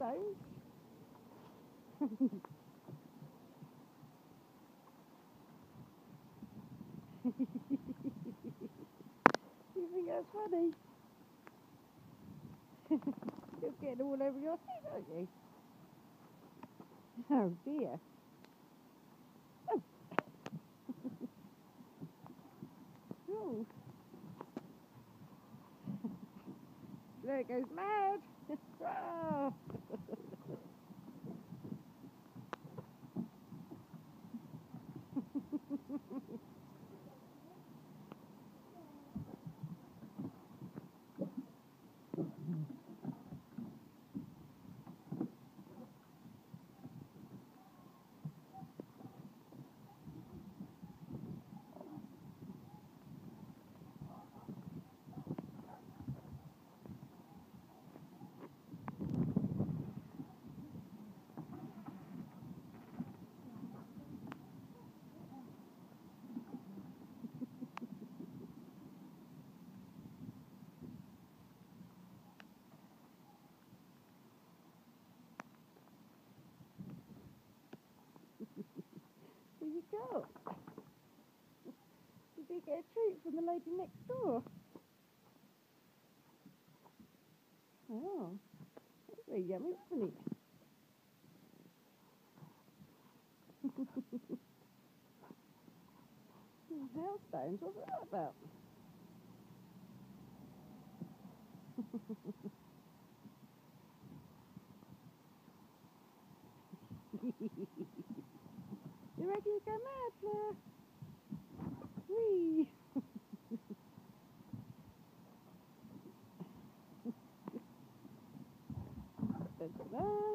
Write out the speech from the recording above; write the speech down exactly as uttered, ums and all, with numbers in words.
hailstones. You think that's funny? You're getting all over your feet, aren't you? Oh dear. Oh. Oh. There it goes mad. Oh. There you go. Did you get a treat from the lady next door? Oh, that's very yummy, wasn't it? Hailstones, what's that about? You reckon you go mad, Fleur? Whee! Da-da-da.